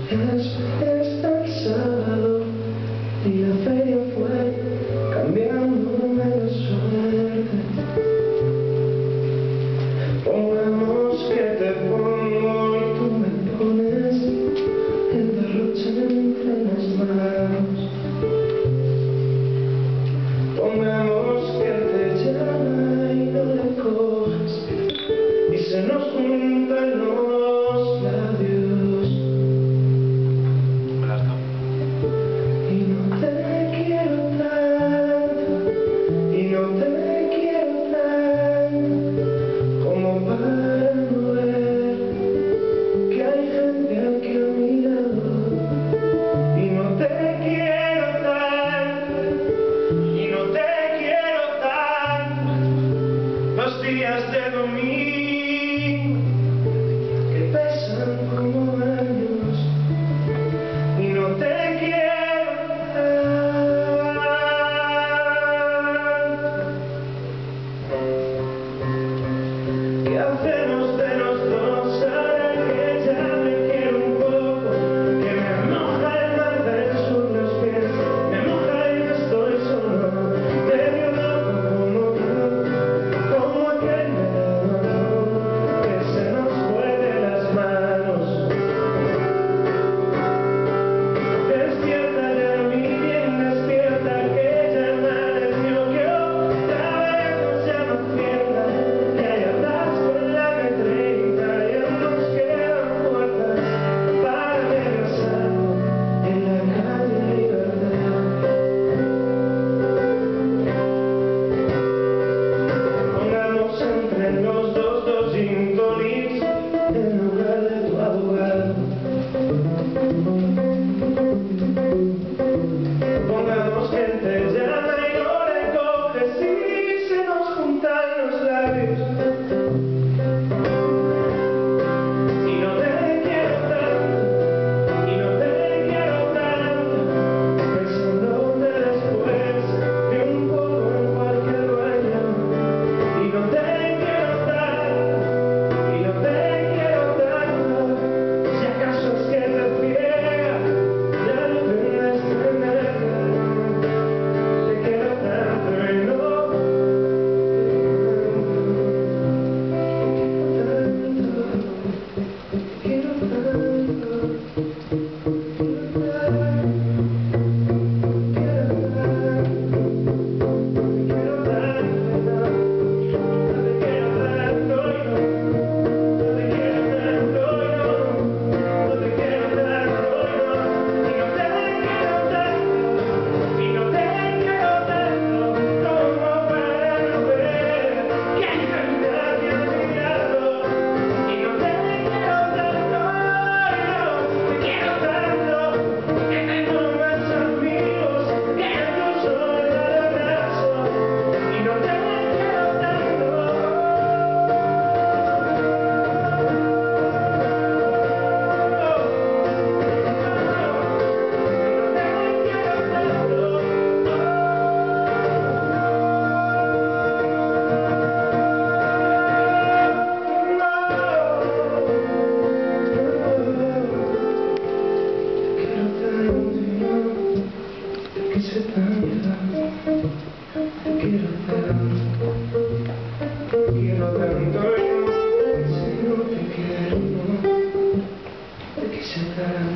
Está el sábado y la feria fue cambiándome la suerte. Pongamos que te pongo y tú me pones el derroche entre las manos. Pongamos que te llama y no le coges y se nos juntan los labios. Y no te quiero tanto, y no te quiero tanto como para no ver que hay gente aquí a mi lado. Y no te quiero tanto, y no te quiero tanto los días de domingo que pesan como años. Y no te quiero tanto. ¿Qué hacemos de los dos ahora que ya me quiero un poco? Que me moja el mar del sur los pies, me moja y no estoy solo, medio loco como aquel verano que se nos fue de las manos. Despierta ya mi bien, despierta que ya amaneció, que otra vez ya no pierda, que hay atasco en la M30 y aún nos quedan puertas para regresar en la calle Libertad. Pongamos entre los dos gin tonics en lugar de tu abogado. Pongamos que te llama y no le coges y se nos juntan los labios. Y no te quiero tanto, y no te quiero tanto, pensándote después de un poco en cualquier baño. Y no te quiero tanto, y no te quiero tanto, si acaso es que te ciega la luz de nuestra energía. Te quiero tanto y no te quiero tanto, quiero tanto yo, si no te quiero, no te quise tanto.